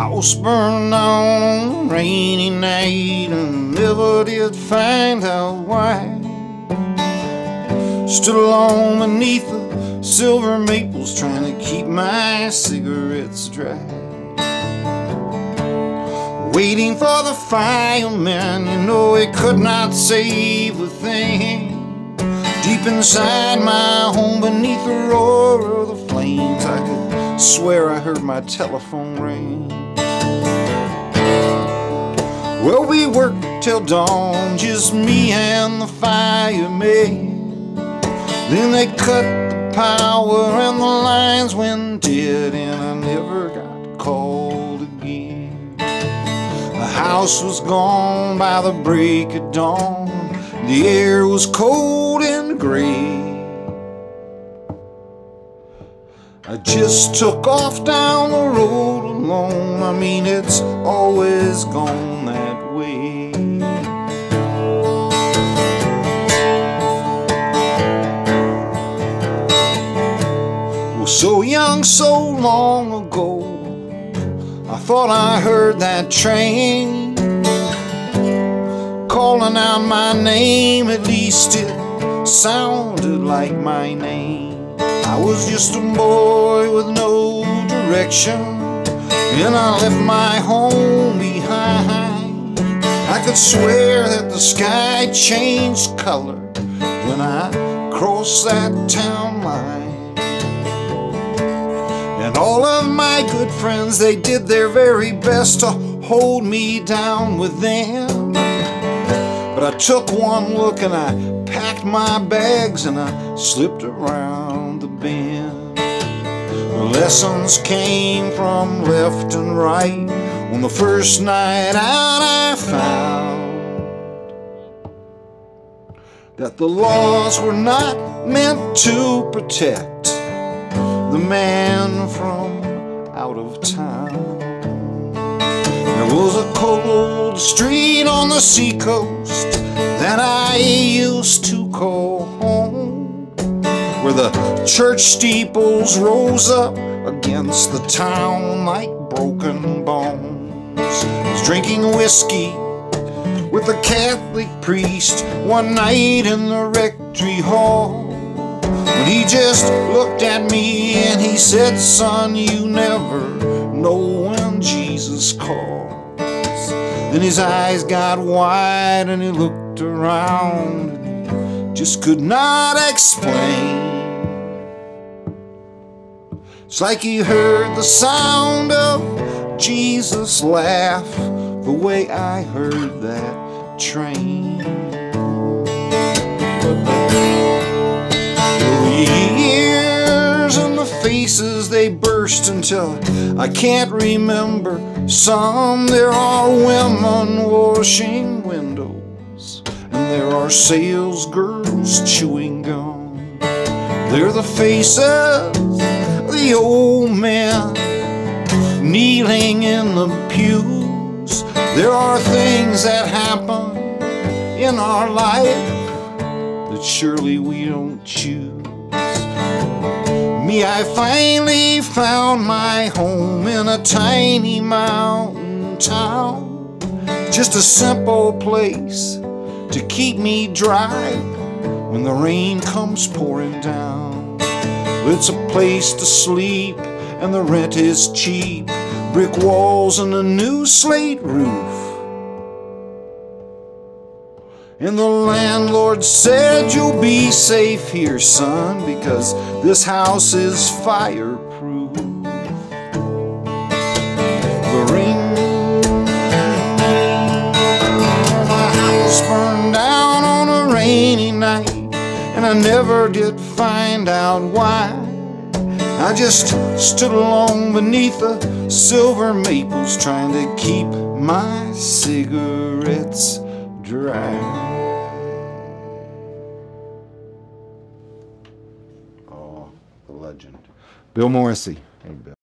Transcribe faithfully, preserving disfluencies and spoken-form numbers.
house burned down on a rainy night and never did find out why. Stood alone beneath the silver maples trying to keep my cigarettes dry. Waiting for the fireman, you know he could not save a thing. Deep inside my home beneath the roar of the flames, I could swear I heard my telephone ring. Well, we worked till dawn, just me and the fireman. Then they cut the power and the lines went dead, and I never got called again. The house was gone by the break of dawn. The air was cold and gray. I just took off down the road alone. I mean, it's always gone that way. Well, so young, so long ago, I thought I heard that train calling out my name. At least it sounded like my name. I was just a boy with no direction, and I left my home behind. I could swear that the sky changed color when I crossed that town line. And all of my good friends, they did their very best to hold me down with them. But I took one look and I packed my bags and I slipped around the bend. The lessons came from left and right. On the first night out I found that the laws were not meant to protect the man from out of town. There was a cold street on the seacoast that I used to call home, where the church steeples rose up against the town like broken bones. I was drinking whiskey with a Catholic priest one night in the rectory hall, when he just looked at me and he said, "Son, you never know when Jesus calls." Then his eyes got wide and he looked around and he just could not explain. It's like he heard the sound of Jesus laugh the way I heard that train. The years and the faces, they burst until I can't remember some. There are women washing windows, and there are sales girls chewing gum. They're the faces of the old men kneeling in the pews. There are things that happen in our life that surely we don't choose. Me, I finally found my home in a tiny mountain town, just a simple place to keep me dry when the rain comes pouring down. It's a place to sleep and the rent is cheap, brick walls and a new slate roof. And the landlord said, "You'll be safe here, son, because this house is fireproof." The ring, my house burned down on a rainy night, and I never did find out why. I just stood alone beneath the silver maples trying to keep my cigarettes dry. Oh, the legend. Bill Morrissey. Hey, Bill.